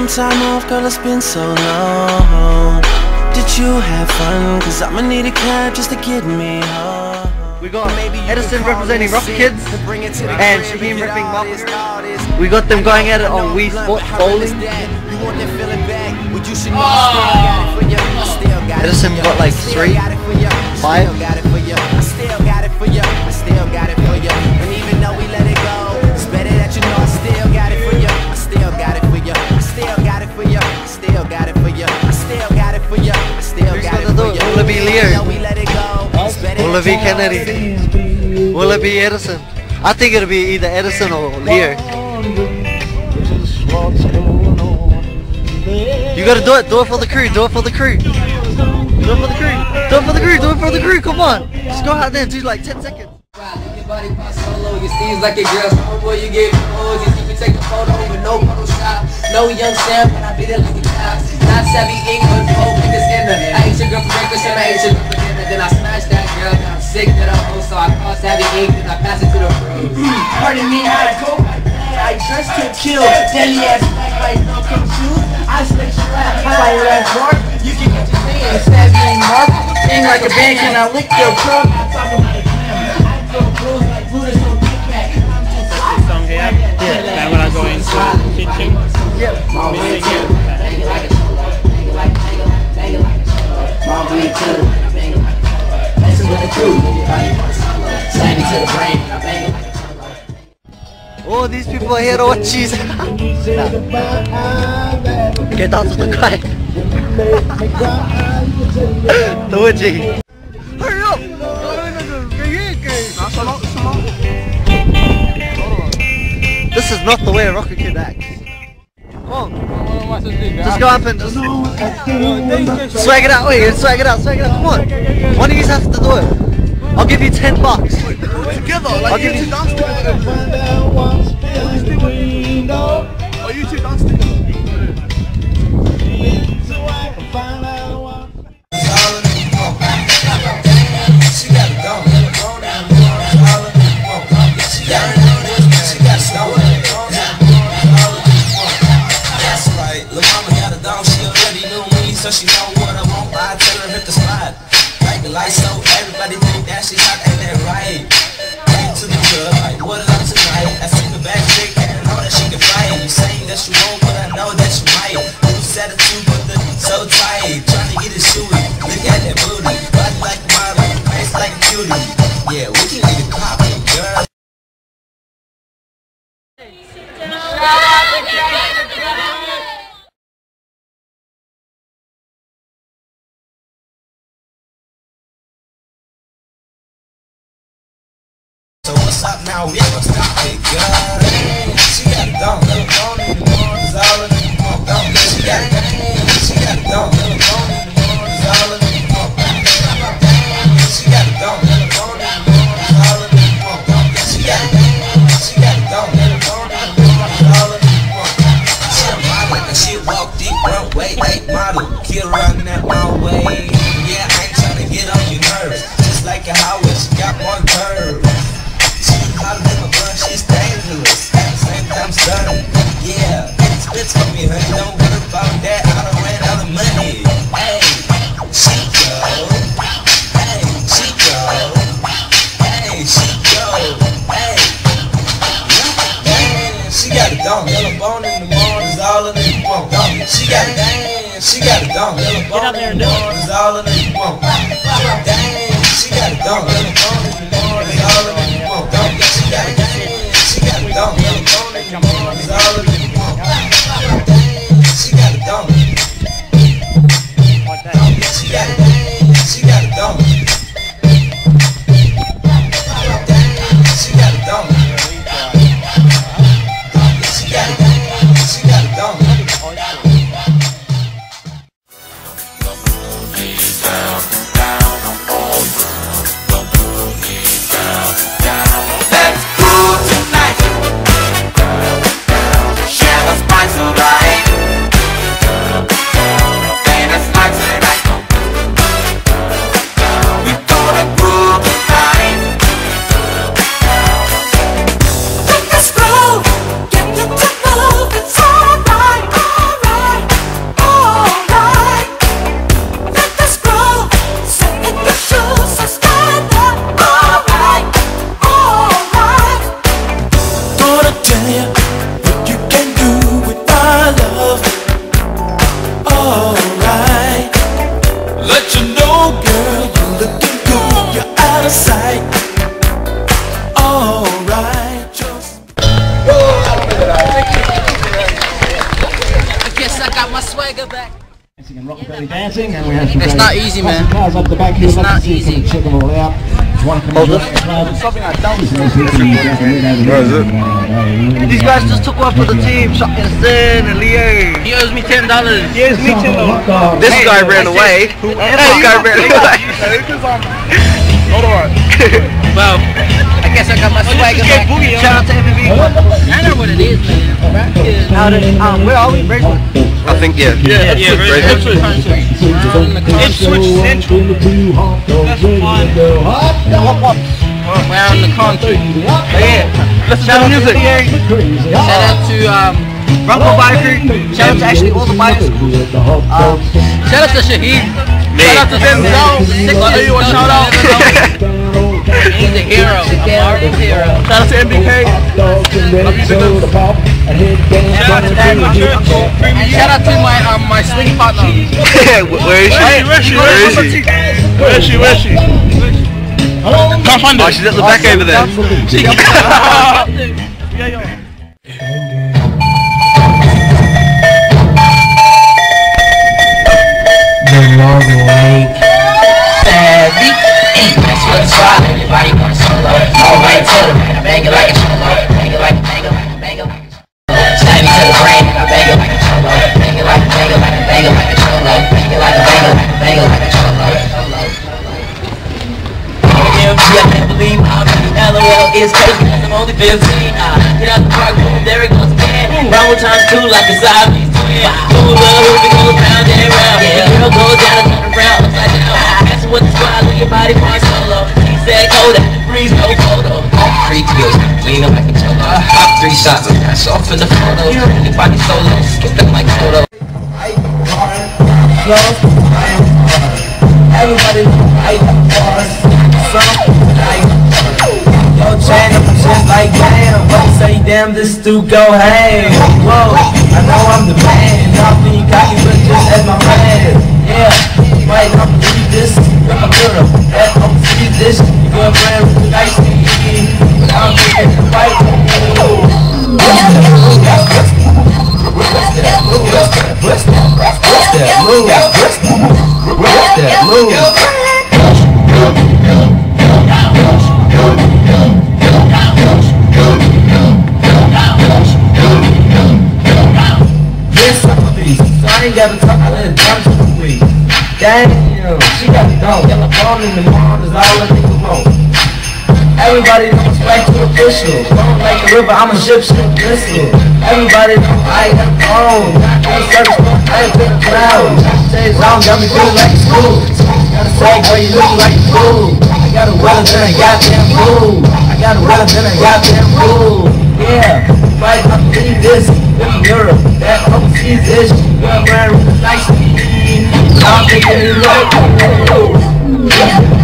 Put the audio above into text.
some time off, girl, it's been so long. Did you have fun? Cause I'ma need a cab just to get me home. We got Edison representing RockaKhids and Shaheen repping Marcus. We got them going at it on Wii Sports Bowling. Edison got like 3, 5. Will it be Leo? Will it be Kennedy? Will it be Edison? I think it'll be either Edison or Leo. You gotta do it for the crew, do it for the crew. Do it for the crew, do it for the crew, do it for the crew, come on. Just go out there and do like 10 seconds. Your body pop solo, your steams like a girl. Before you get pose, you can take a photo with no Photoshop. No young Sam, but I beat it like a cop. Not savvy ink, but old niggas in the. I ate your girl for breakfast and I ate your girl for dinner. Then I smashed that girl, then I'm sick that I'm old, so I call savvy ink, then I pass it to the pros. Pardon me, I go, I dress to kill. Daily ass back like no come shoes. I stay strapped, fire ass mark. You can get your thing and stab me and mark. Thing like a bank and I lick your truck. I'm talking about a camera. I throw clothes like Buddha, so kick back. This song here, and when I go into the kitchen, I'll be singing. Oh, these people are here to watch cheese. Get out of the guy. Do it, G. Hurry up! This is not the way a RockaKid acts. Come on. Just go up and just swag it out. Wait, swag it out, swag it out. Come on. One of you have to do it. I'll give you $10. Together, like I'll give you dance together. Oh, you two dance together. So she know what I want, I tell her hit the spot. Like the lights so everybody think that she hot, ain't that right? Came to the club, like what up tonight? I see the back chick and I know that she can fight. You saying that you won't, but I know that you might. Who's attitude but the so tight, trying to get it shooting. Look at that booty, body like a model, face like a cutie. Yeah, we can get it poppin', girl. So what's up now? We ain't gonna stop it, girl. She got it done, little phone in the morning, is all in the morning. She got it done, little phone in the morning, is all in the morning. She got it done, little phone in the morning, is all in the morning. She got it done, little phone in the morning, is all in the morning. She a model, and she walk deep, runway, late model. Kill running at my way. Yeah, I ain't trying to get on your nerves. Just like a highway, she got one curve. She's dangerous, at the same time stunning. Yeah, it's for me, honey. Don't worry about that. I don't ran out of money. Hey, she go. Hey, she go. Hey, she go. Hey, damn, she got it done. Little bone in the morning is all in the morning. She got it, damn, she got it done. Little bone in the morning is all in the morning. Damn, she got it done. Little bone in the morning is all in the morning. She got it. Dumb, she got it dumb. She got it dumb. She got it dumb. She got it dumb. It's not easy, man. It's not easy. These guys just took one for the team. Shotgun and Leo. He owes me $10. He owes me $10. This guy ran away. This guy ran away. Well, I guess I got my swagger back. Shout out to MVP. I know what it is, man. Where are we? Bracelet? I think, yeah. Yeah, Ipswich Central. That's fine. We're out in the country. Listen to the music. Shout out to Bronco Biker. Shout out to actually all the bikers. shout out to Shaheed. Shout out to Denzel. You want shout out? He's a hero. A marvelous hero. Shout out to MBK. Shout out to my church. And shout out to my swing partner. Where is she? Where is she? Can't find her. Oh, she's at the back over there. That's what it's for. Everybody wants solo. All right to the right. I bang it like a cholo. Bang it like a cholo. Stab me to the brain. I bang it like a cholo. Bang it like a cholo. Bang it like a cholo. I can't believe how many LOL is crazy because I'm only 15. Get out the park, boom, there it goes again. Round times two like a Siamese twin. Ooh, love, hoop, it goes round and round. Yeah, the girl goes down and turn around upside down. That's what the squad, leave your body part solo. He said cold at the breeze, no photo. All 3 kills, lean up like a cholo. Pop 3 shots, I'm cash off in the photo. Anybody solo, skip them like photo. Everybody fight for us. Yo, Chan, I'm just like damn. But say damn, this dude go hey. Whoa, I know I'm the man. Not being cocky, but just as my man. Yeah, right, I'm see this. You're my girl. Yeah, I'm see this. You go friend with the nice thing. But I'm thinking to fight for me. What's that move? Yes, I'm a beast. So I ain't gotta talk, I let it jump to the week. Damn, she got it gone. Got my phone in the morning, is all I think about. Everybody knows back to official. Don't like the river, I'm a ship missile. Everybody knows I got the phone. I'm a service, I ain't been a cloud. Say it's on, got me feeling like school. Gotta say, girl, you look like a fool. I got a weller than a goddamn fool. I got a weller than a goddamn fool. Yeah, right, I believe this. In Europe, that overseas ish. You're wearing with a nice I'm thinking you like